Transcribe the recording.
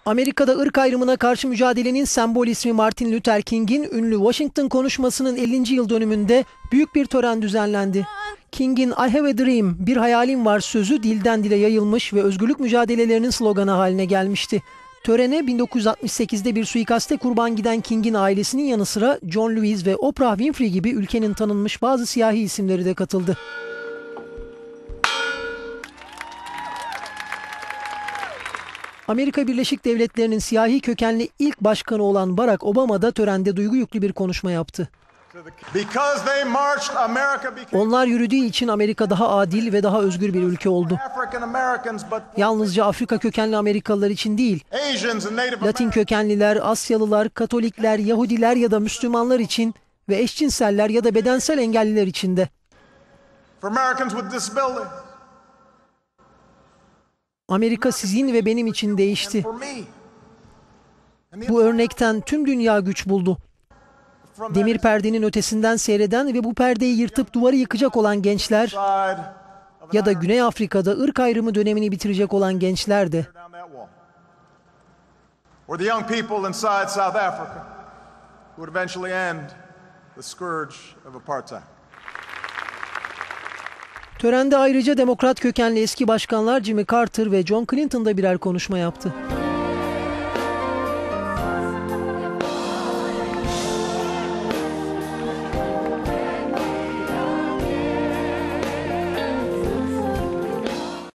Amerika'da ırk ayrımına karşı mücadelenin sembol ismi Martin Luther King'in ünlü Washington konuşmasının 50. yıl dönümünde büyük bir tören düzenlendi. King'in "I have a dream", bir hayalim var sözü dilden dile yayılmış ve özgürlük mücadelelerinin sloganı haline gelmişti. Törene 1968'de bir suikaste kurban giden King'in ailesinin yanı sıra John Lewis ve Oprah Winfrey gibi ülkenin tanınmış bazı siyahi isimleri de katıldı. Amerika Birleşik Devletleri'nin siyahi kökenli ilk başkanı olan Barack Obama da törende duygu yüklü bir konuşma yaptı. Onlar yürüdüğü için Amerika daha adil ve daha özgür bir ülke oldu. Yalnızca Afrika kökenli Amerikalılar için değil, Latin kökenliler, Asyalılar, Katolikler, Yahudiler ya da Müslümanlar için ve eşcinseller ya da bedensel engelliler için de. Amerika sizin ve benim için değişti. Bu örnekten tüm dünya güç buldu. Demir perdenin ötesinden seyreden ve bu perdeyi yırtıp duvarı yıkacak olan gençler ya da Güney Afrika'da ırk ayrımı dönemini bitirecek olan gençler de. Törende ayrıca Demokrat kökenli eski başkanlar Jimmy Carter ve John Clinton da birer konuşma yaptı.